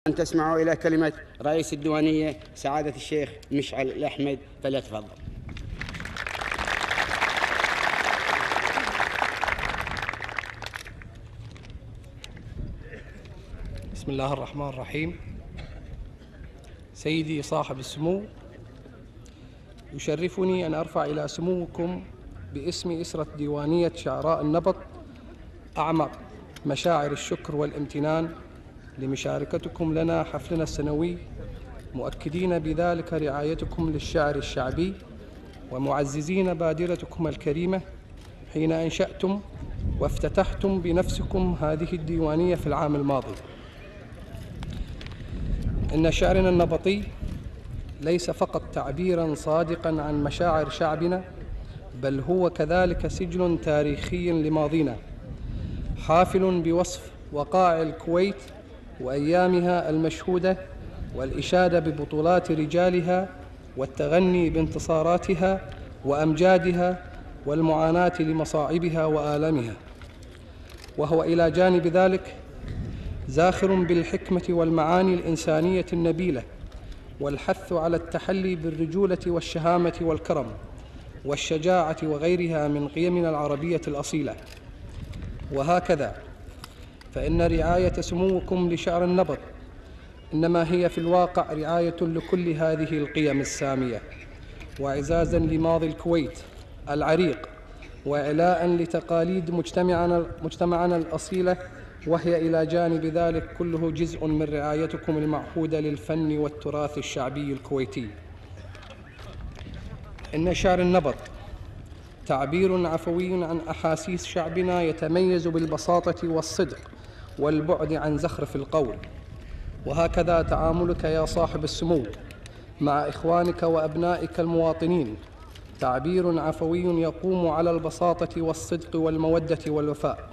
أن تسمعوا إلى كلمة رئيس الديوانية سعادة الشيخ مشعل الأحمد، فليتفضل. بسم الله الرحمن الرحيم. سيدي صاحب السمو، يشرفني أن أرفع إلى سموكم باسم إسرة ديوانية شعراء النبط أعمق مشاعر الشكر والامتنان لمشاركتكم لنا حفلنا السنوي، مؤكدين بذلك رعايتكم للشعر الشعبي ومعززين بادرتكم الكريمة حين أنشأتم وافتتحتم بنفسكم هذه الديوانية في العام الماضي. إن شعرنا النبطي ليس فقط تعبيراً صادقاً عن مشاعر شعبنا، بل هو كذلك سجل تاريخي لماضينا، حافل بوصف وقائع الكويت وأيامها المشهودة والإشادة ببطولات رجالها والتغني بانتصاراتها وأمجادها والمعاناة لمصاعبها وآلامها. وهو إلى جانب ذلك زاخر بالحكمة والمعاني الإنسانية النبيلة والحث على التحلي بالرجولة والشهامة والكرم والشجاعة وغيرها من قيمنا العربية الأصيلة. وهكذا فإن رعاية سموكم لشعر النبط إنما هي في الواقع رعاية لكل هذه القيم السامية، وإعزازاً لماضي الكويت العريق، وإعلاءً لتقاليد مجتمعنا الأصيلة، وهي إلى جانب ذلك كله جزء من رعايتكم المعهودة للفن والتراث الشعبي الكويتي. إن شعر النبط تعبير عفوي عن أحاسيس شعبنا يتميز بالبساطة والصدق والبعد عن زخرف القول. وهكذا تعاملك يا صاحب السمو مع إخوانك وأبنائك المواطنين تعبير عفوي يقوم على البساطة والصدق والمودة والوفاء.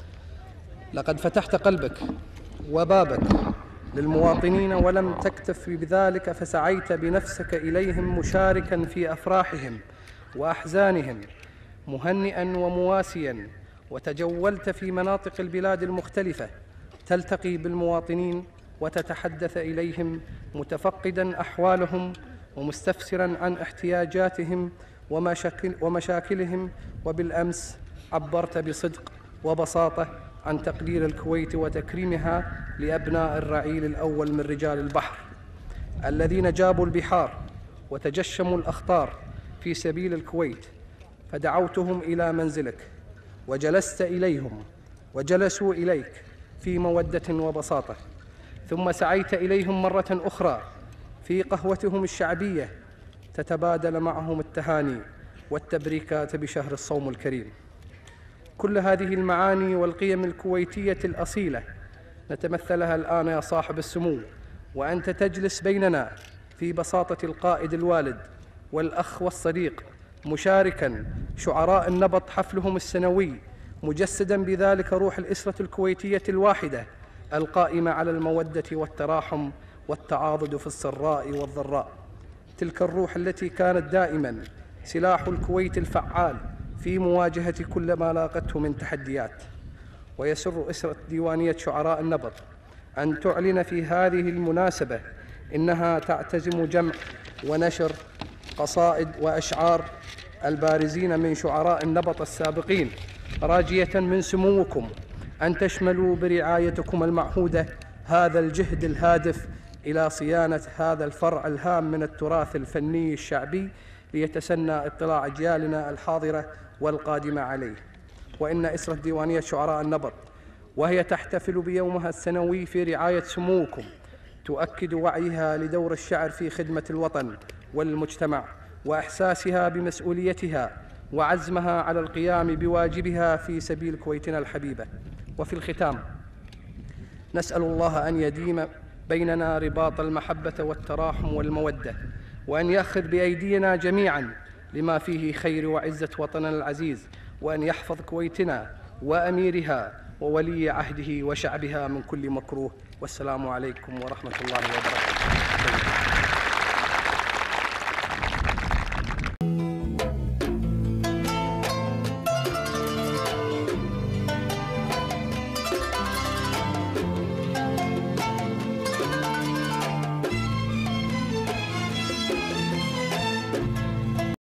لقد فتحت قلبك وبابك للمواطنين ولم تكتف بذلك، فسعيت بنفسك إليهم مشاركا في أفراحهم وأحزانهم، مهنئا ومواسيا، وتجولت في مناطق البلاد المختلفة تلتقي بالمواطنين وتتحدث إليهم متفقدا أحوالهم ومستفسرا عن احتياجاتهم ومشاكلهم. وبالأمس عبرت بصدق وبساطة عن تقدير الكويت وتكريمها لأبناء الرعيل الأول من رجال البحر الذين جابوا البحار وتجشموا الأخطار في سبيل الكويت، فدعوتهم إلى منزلك وجلست إليهم وجلسوا إليك في مودة وبساطة، ثم سعيت إليهم مرة أخرى في قهوتهم الشعبية تتبادل معهم التهاني والتبريكات بشهر الصوم الكريم. كل هذه المعاني والقيم الكويتية الأصيلة نتمثلها الآن يا صاحب السمو وأنت تجلس بيننا في بساطة القائد الوالد والأخ والصديق، مشاركاً شعراء النبط حفلهم السنوي، مجسداً بذلك روح الأسرة الكويتية الواحدة القائمة على المودة والتراحم والتعاضد في السراء والضراء، تلك الروح التي كانت دائماً سلاح الكويت الفعال في مواجهة كل ما لاقته من تحديات. ويسر أسرة ديوانية شعراء النبط أن تعلن في هذه المناسبة إنها تعتزم جمع ونشر قصائد وأشعار البارزين من شعراء النبط السابقين، راجية من سموكم أن تشملوا برعايتكم المعهودة هذا الجهد الهادف إلى صيانة هذا الفرع الهام من التراث الفني الشعبي ليتسنى اطلاع أجيالنا الحاضرة والقادمة عليه. وإن أسرة ديوانية شعراء النبط وهي تحتفل بيومها السنوي في رعاية سموكم تؤكد وعيها لدور الشعر في خدمة الوطن والمجتمع وإحساسها بمسؤوليتها وعزمها على القيام بواجبها في سبيل كويتنا الحبيبة. وفي الختام نسأل الله أن يديم بيننا رباط المحبة والتراحم والمودة، وأن يأخذ بأيدينا جميعاً لما فيه خير وعزة وطننا العزيز، وأن يحفظ كويتنا وأميرها وولي عهده وشعبها من كل مكروه. والسلام عليكم ورحمة الله وبركاته.